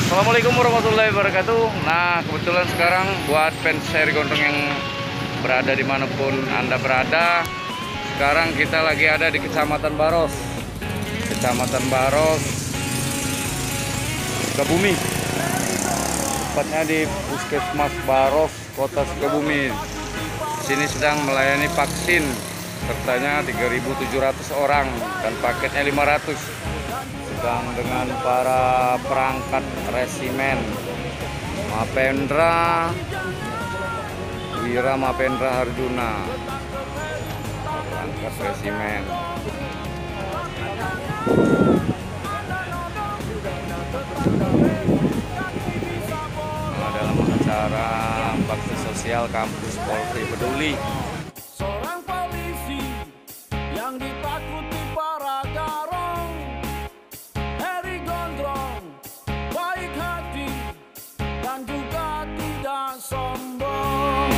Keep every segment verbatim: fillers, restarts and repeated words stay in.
Assalamualaikum warahmatullahi wabarakatuh. Nah, kebetulan sekarang buat fans seri gondrong yang berada dimanapun Anda berada, sekarang kita lagi ada di Kecamatan Baros, Kecamatan Baros, Sukabumi. Tepatnya di Puskesmas Baros, Kota Sukabumi. Sini sedang melayani vaksin, sertanya tiga ribu tujuh ratus orang dan paketnya lima ratus. Sedang dengan para perangkat resimen Mapendra Wira Mapendra Harjuna, perangkat resimen. Nah, dalam acara bakti sosial kampus Polri Peduli. Seorang polisi yang ditakuti para garong, Heri Gondrong, baik hati dan juga tidak sombong.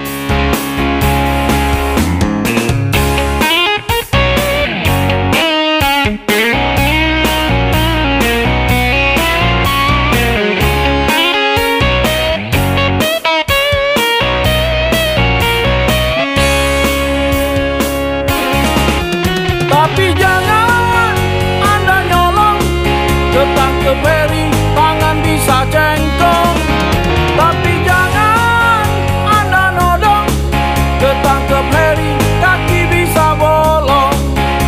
Tapi jangan Anda nyolong, ketangkep Heri, tangan bisa cengkong. Tapi jangan Anda nodong, ketangkep Heri, kaki bisa bolong.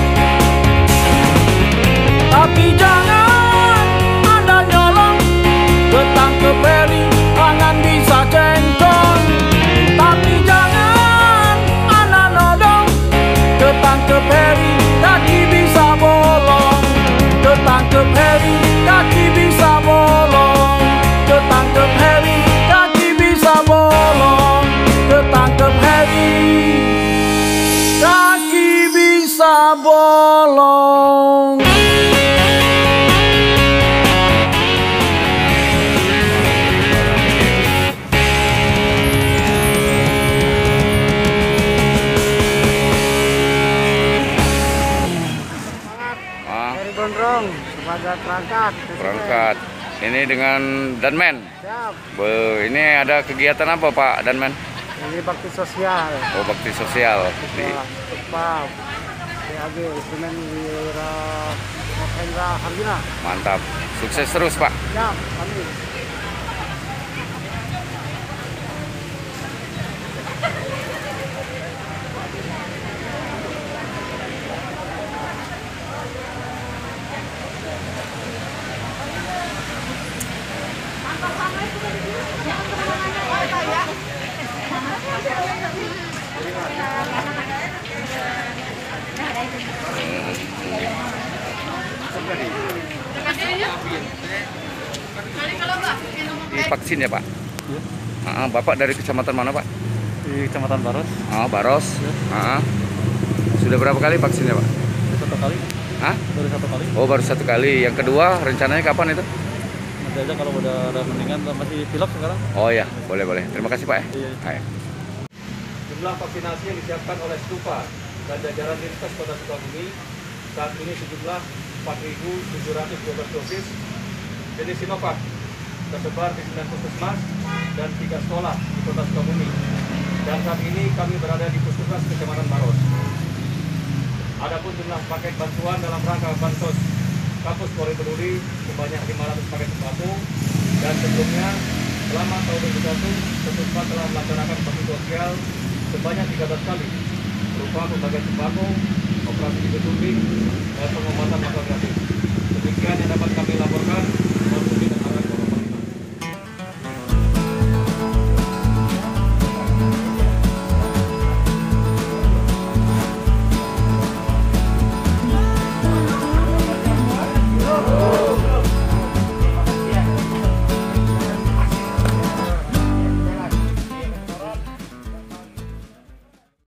Tapi jangan Anda nyolong, ketangkep Heri, tangan bisa cengkong. Tapi jangan Anda nodong, ketangkep Heri, kaki bisa bolong. Ketangkep Heri, kaki bisa bolong. Ketangkep Heri, kaki bisa bolong. Ketangkep Heri, kaki bisa bolong. Heri Gondrong sebagai perangkat. Perangkat. Ini dengan Danmen. Siap. Be, ini ada kegiatan apa Pak Danmen? Ini bakti sosial. Oh, bakti sosial. Di, Tepat. P A G Instrumen Wira Mapendra Harjuna. mantap. Sukses terus Pak. Siap. Amin. Divaksin ya Pak? Ya, Ah, Bapak dari kecamatan mana Pak? di Kecamatan Baros. Oh, Baros. Ya. Ah. Sudah berapa kali vaksinnya Pak? Baru satu kali. Hah? Baru satu kali. Oh, baru satu kali. Yang kedua rencananya kapan itu? Nanti aja kalau udah ada mendingan, masih pilek sekarang. Oh ya, boleh boleh. Terima kasih Pak ya. Iya. Hai. Jumlah vaksinasi yang disiapkan oleh Stupa dan jajaran Dinkes Kota Sukabumi saat ini sejumlah empat ribu tujuh ratus dua belas dosis jenis Sinovac tersebar di sembilan puskesmas dan tiga sekolah di Kota Sukabumi. Dan saat ini kami berada di Puskesmas Kecamatan Baros. Adapun jumlah paket bantuan dalam rangka bansos Kampus Polri Peduli sebanyak lima ratus paket sembako, dan sebelumnya selama tahun dua ribu dua puluh satu Ketuspa telah melaksanakan bakti sosial sebanyak tiga belas kali berupa pembagian sembako, operasi di gedung dan pengobatan makan gratis. Demikian yang dapat kami laporkan.